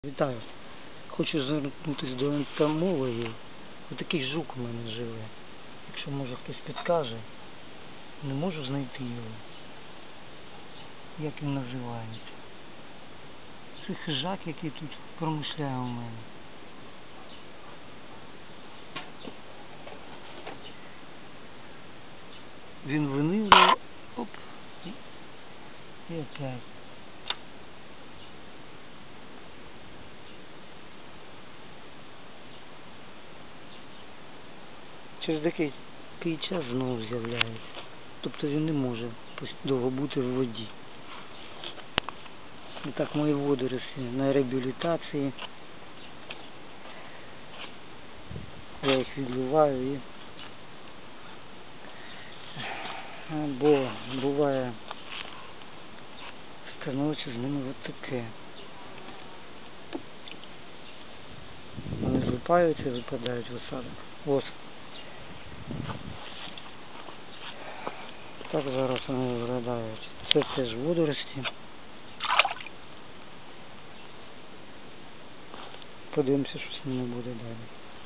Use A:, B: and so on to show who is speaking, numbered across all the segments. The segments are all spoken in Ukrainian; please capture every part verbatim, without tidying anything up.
A: Вітаю. Хочу звернутися до ентомологів. Отакий жук у мене живе. Якщо може хтось підкаже, не можу знайти його. Як він називається? Це хижак, який тут промишляє у мене. Він винизує. Оп. І опять. Через деякий час знову з'являється. Тобто він не може довго бути в воді. І так мої водорості на реабілітації. Я їх відливаю і... Бо буває становиться з ними от таке. Вони злипаються і випадають в осадок. Ось. Так зараз вони виглядають. Це теж водорості. Подивимося, що з ними буде далі.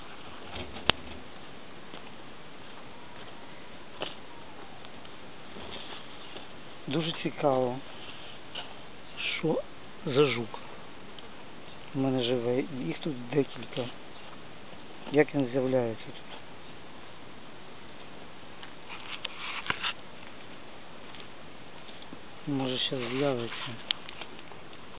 A: Дуже цікаво, що за жук у мене живе. Їх тут декілька. Як він з'являється тут? Може зараз з'явиться.